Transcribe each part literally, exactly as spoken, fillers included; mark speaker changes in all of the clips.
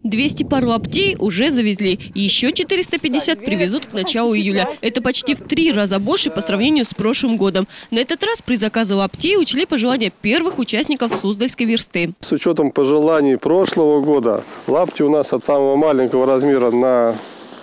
Speaker 1: двести пар лаптей уже завезли. Еще четыреста пятьдесят привезут к началу июля. Это почти в три раза больше по сравнению с прошлым годом. На этот раз при заказе лаптей учли пожелания первых участников Суздальской версты.
Speaker 2: С учетом пожеланий прошлого года, лапти у нас от самого маленького размера на,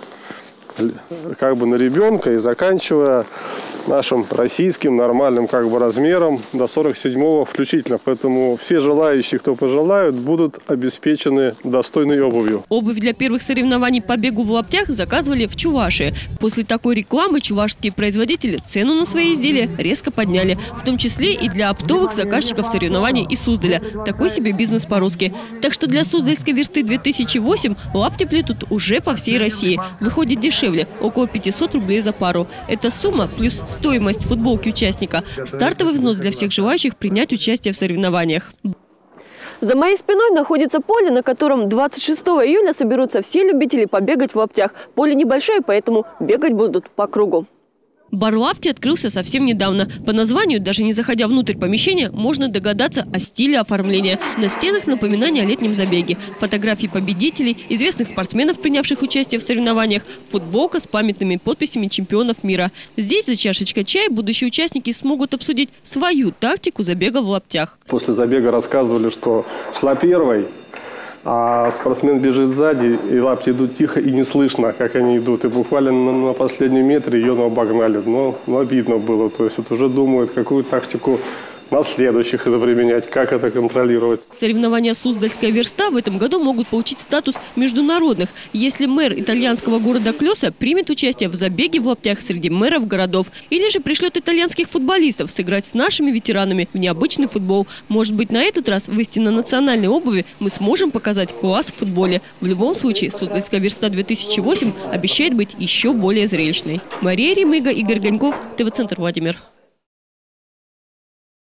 Speaker 2: как бы на ребенка и заканчивая нашим российским нормальным как бы размером до сорок седьмого включительно. Поэтому все желающие, кто пожелают, будут обеспечены достойной обувью.
Speaker 1: Обувь для первых соревнований по бегу в лаптях заказывали в Чувашии. После такой рекламы чувашские производители цену на свои изделия резко подняли. В том числе и для оптовых заказчиков соревнований из Суздаля. Такой себе бизнес по-русски. Так что для Суздальской версты две тысячи восемь лапти плетут уже по всей России. Выходит дешевле – около пятисот рублей за пару. Эта сумма плюс стоимость футболки участника. Стартовый взнос для всех желающих принять участие в соревнованиях.
Speaker 3: За моей спиной находится поле, на котором двадцать шестого июля соберутся все любители побегать в лаптях. Поле небольшое, поэтому бегать будут по кругу.
Speaker 1: Бар лапти открылся совсем недавно. По названию, даже не заходя внутрь помещения, можно догадаться о стиле оформления. На стенах напоминания о летнем забеге. Фотографии победителей, известных спортсменов, принявших участие в соревнованиях, футболка с памятными подписями чемпионов мира. Здесь за чашечкой чая будущие участники смогут обсудить свою тактику забега в лаптях.
Speaker 2: После забега рассказывали, что шла первой, а спортсмен бежит сзади, и лапти идут тихо и не слышно, как они идут. И буквально на, на последнем метре ее обогнали. Но, но обидно было. То есть вот уже думают, какую тактику на следующих это применять, как это контролировать.
Speaker 1: Соревнования «Суздальская верста» в этом году могут получить статус международных, если мэр итальянского города Клёса примет участие в забеге в лаптях среди мэров городов. Или же пришлет итальянских футболистов сыграть с нашими ветеранами в необычный футбол. Может быть, на этот раз в истинно национальной обуви мы сможем показать класс в футболе. В любом случае, «Суздальская верста две тысячи восемь» обещает быть еще более зрелищной. Мария Ремыга, Игорь Гоньков, ТВ-центр Владимир.